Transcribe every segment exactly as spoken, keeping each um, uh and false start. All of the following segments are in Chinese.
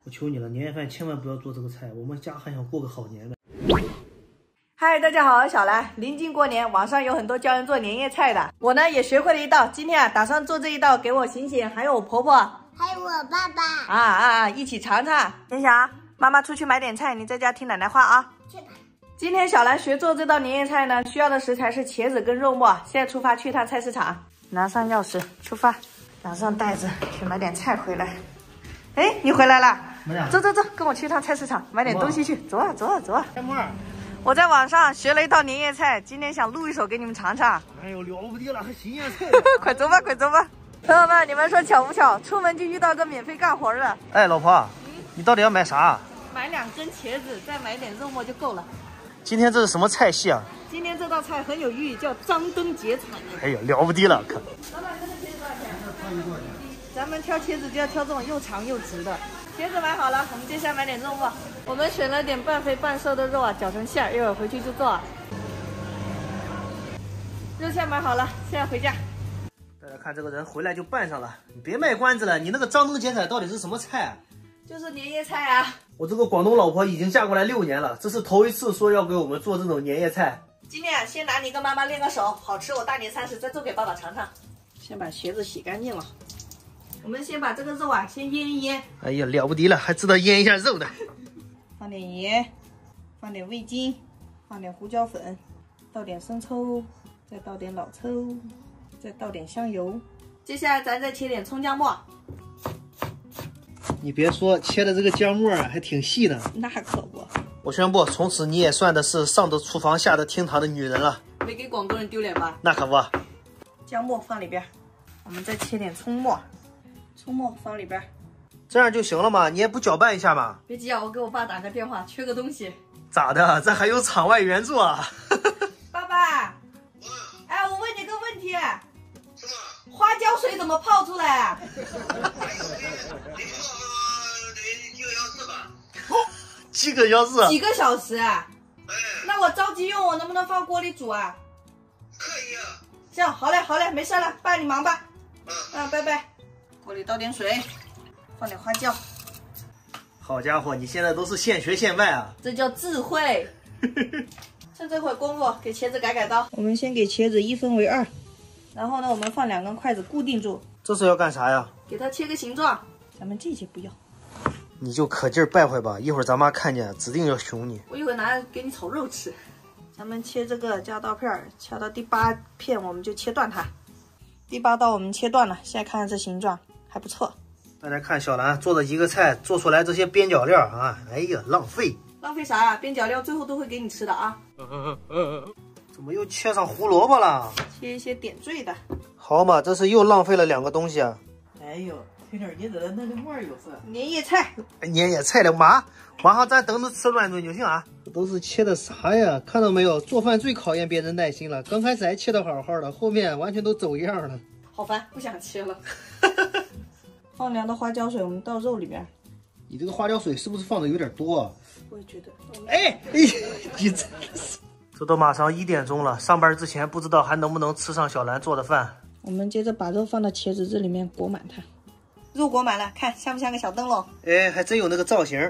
我求你了，年夜饭千万不要做这个菜，我们家还想过个好年呢。 嗨，大家好，我是小兰。临近过年，网上有很多教人做年夜菜的，我呢也学会了一道。今天啊，打算做这一道给我醒醒，还有我婆婆， 还有我爸爸啊啊啊，一起尝尝。天翔，妈妈出去买点菜，你在家听奶奶话啊。 去吧。 今天小兰学做这道年夜菜呢，需要的食材是茄子跟肉末。现在出发去一趟菜市场，拿上钥匙出发，拿上袋子去买点菜回来。哎，你回来了？走走走，跟我去一趟菜市场买点东西去。走啊走啊走啊！ 小妹儿， 我在网上学了一道年夜菜，今天想录一手给你们尝尝。 哎呦，了不得了，还新年菜！ 快走吧，快走吧！朋友们，你们说巧不巧？出门就遇到个免费干活的。 哎，老婆，嗯、你到底要买啥？ 买两根茄子，再买点肉末就够了。 今天这是什么菜系啊？ 今天这道菜很有寓意，叫张灯结彩。 哎呀，了不得了，可！ 老板，这个茄子多少钱？咱们挑茄子就要挑这种又长又直的。茄子买好了，我们接下来买点肉末。我们选了点半肥半瘦的肉啊，搅成馅儿，一会儿回去就做。肉馅买好了，现在回家。 大家看这个人回来就拌上了，你别卖关子了，你那个张灯结彩到底是什么菜啊？ 就是年夜菜啊！ 我这个广东老婆已经嫁过来六年了，这是头一次说要给我们做这种年夜菜。 今天啊，先拿你跟妈妈练个手，好吃我大年三十再做给爸爸尝尝。先把茄子洗干净了。我们先把这个肉啊，先腌一腌。 哎呀，了不得了，还知道腌一下肉的。 放点盐，放点味精，放点胡椒粉，倒点生抽，再倒点老抽，再倒点香油。接下来咱再切点葱姜末。 你别说，切的这个姜末啊，还挺细的。 那可不。 我宣布，从此你也算的是上得厨房下得厅堂的女人了。 没给广东人丢脸吧？ 那可不。 姜末放里边，我们再切点葱末。葱末放里边， 这样就行了吗？你也不搅拌一下吗？ 别急啊，我给我爸打个电话，缺个东西。 咋的？这还有场外援助啊？ 爸爸，哎，我问你个问题，花椒水怎么泡出来啊？ 几个小时？ 几个小时啊？那我着急用，我能不能放锅里煮啊？ 可以啊。 行，好嘞，好嘞，没事了，爸你忙吧。嗯，拜拜。锅里倒点水，放点花椒。 好家伙，你现在都是现学现卖啊！ 这叫智慧。趁这会儿功夫，给茄子改改刀。我们先给茄子一分为二，然后呢，我们放两根筷子固定住。 这是要干啥呀？ 给它切个形状。咱们这些不要。 你就可劲儿败坏吧，一会儿咱妈看见，指定要凶你。 我一会儿拿给你炒肉吃。咱们切这个加刀片，切到第八片我们就切断它。第八刀我们切断了，现在看看这形状还不错。 大家看小兰做的一个菜，做出来这些边角料啊，哎呀，浪费！ 浪费啥呀？边角料最后都会给你吃的啊。 怎么又切上胡萝卜了？ 切一些点缀的。 好嘛，这是又浪费了两个东西啊。 哎呦，推点你这那个味儿有事。年夜菜， 年夜菜了妈，晚上咱等着吃乱炖就行啊。这都是切的啥呀？看到没有？做饭最考验别人耐心了。刚开始还切的好好的，后面完全都走样了。 好烦，不想切了。放凉的花椒水，我们倒肉里边。 你这个花椒水是不是放的有点多啊？ 我也觉得。 哎哎，你真的是。这都马上一点钟了，上班之前不知道还能不能吃上小兰做的饭。 我们接着把肉放到茄子这里面裹满它。肉裹满了，看像不像个小灯笼？ 哎，还真有那个造型。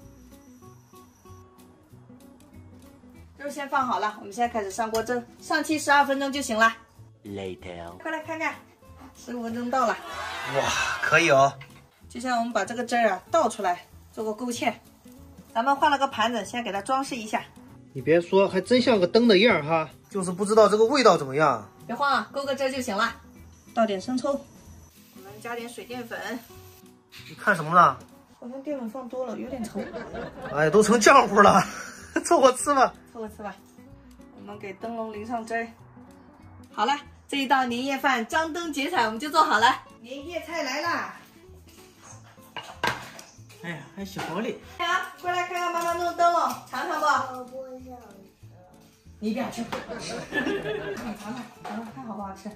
肉先放好了，我们现在开始上锅蒸，上气十二分钟就行了。 Later， 快来看看，十五分钟到了。 哇，可以哦。 接下来我们把这个汁儿啊倒出来，做个勾芡。咱们换了个盘子，先给它装饰一下。 你别说，还真像个灯的样哈，就是不知道这个味道怎么样。 别慌啊，勾个汁就行了。倒点生抽，我们加点水淀粉。 你看什么呢？ 好像淀粉放多了，有点稠。 哎，都成浆糊了，凑合吃吧。 凑合吃吧。我们给灯笼淋上汁儿。好了，这一道年夜饭张灯结彩我们就做好了。年夜菜来啦！ 哎呀，还小嘞。 哎呀，过来看看妈妈弄灯笼，尝尝不？ 我不想吃。 你一边去。你尝尝，尝尝看好不好吃？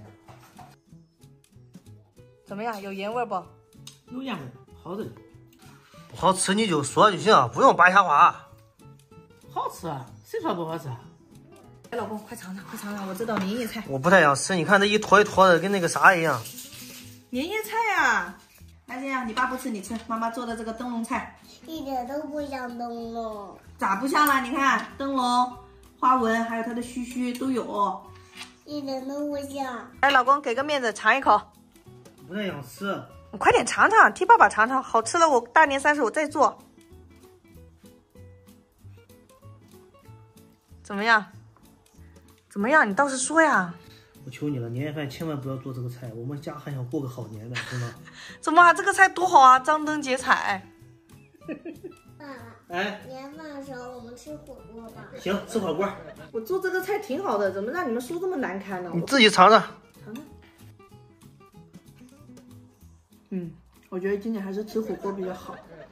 怎么样？有盐味不？ 有盐味，好的。不好吃你就说就行，不用扒瞎话。 好吃啊，谁说不好吃啊？ 哎，老公，快尝尝，快尝尝我这道年夜菜。 我不太想吃，你看这一坨一坨的，跟那个啥一样。 年夜菜啊！ 那这样，你爸不吃，你吃妈妈做的这个灯笼菜， 一点都不像灯笼。 咋不像了？你看灯笼、花纹，还有它的须须都有， 一点都不像。 来，老公给个面子，尝一口。 不太想吃。 你快点尝尝，替爸爸尝尝，好吃了我大年三十我再做。怎么样？怎么样？你倒是说呀！ 我求你了，年夜饭千万不要做这个菜，我们家还想过个好年呢，真的。 怎么啊？这个菜多好啊，张灯结彩。 爸爸， 哎， 年饭的时候我们吃火锅吧。 行，吃火锅。 我做这个菜挺好的，怎么让你们说这么难堪呢？ 你自己尝尝。 尝尝。嗯，我觉得今年还是吃火锅比较好。